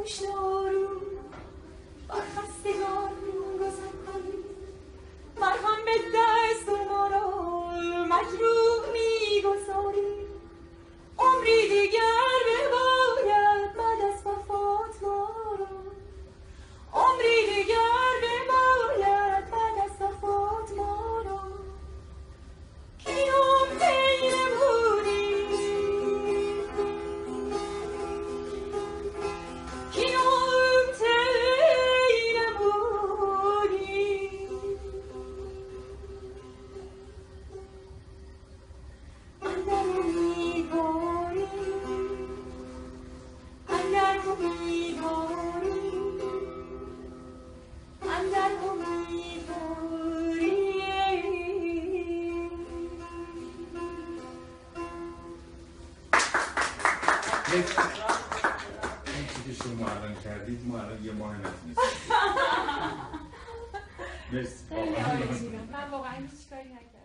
هوشیارو بر خستگان گذر کنی مرهم به دست ما را مجروح میگذاری عمری دیگر بباید بعد از وفات ما را عمری دیگر بباید بعد از وفات ما را کیوم تیر بودی کیوم تیر بودی اندر امیدواری اندر امیدواری اندر امیدواری این چی که شما الان کردید ما الان یه ماه نتونستیم. مرسی. خیلی عالی بودم. من واقعا هیچ کاری نکردم.